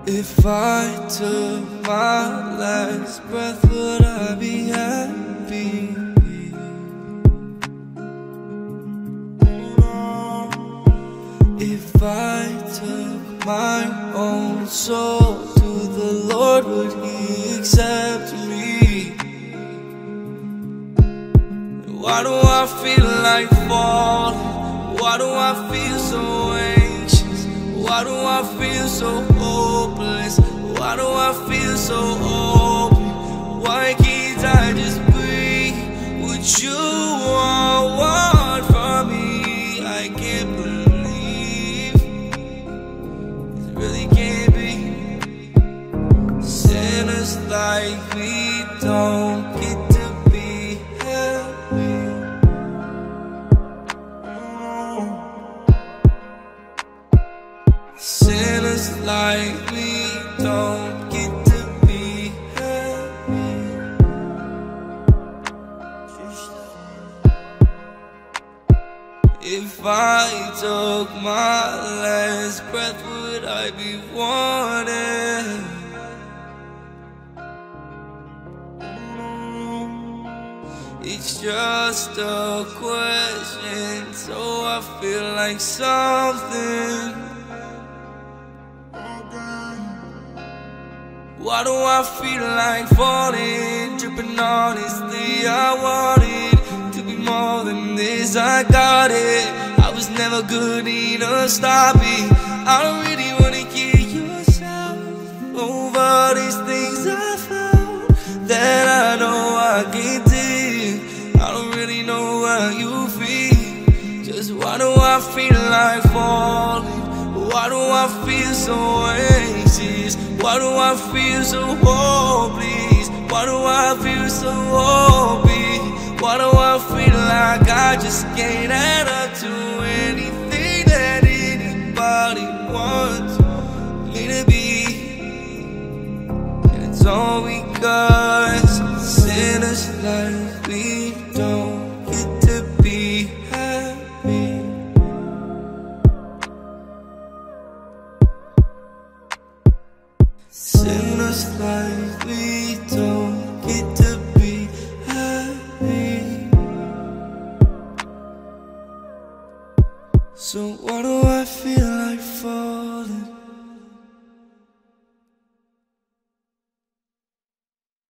If I took my last breath, would I be happy? If I took my own soul to the Lord, would He accept me? Why do I feel like falling? Why do I feel so anxious? Why do I feel so hopeless? Why do I feel so open? Why can't I just breathe? What you all want from me, I can't believe. It really can't be. Sinners like we don't get to be happy. Sinners like we don't get to be happy. If I took my last breath, would I be wanted? It's just a question, so I feel like something. Why do I feel like falling, dripping honestly? I wanted to be more than this, I got it. I was never good enough, stop it. I don't really wanna get yourself over these things I found that I know I can't do. I don't really know how you feel. Just why do I feel like falling? Why do I feel so anxious? Why do I feel so hopeless? Why do I feel so hopeless? Why do I feel like I just can't add up to anything that anybody wants me to be? And it's all because sinners like we don't get to be happy. Sinners like we don't get to be happy. So why do I feel like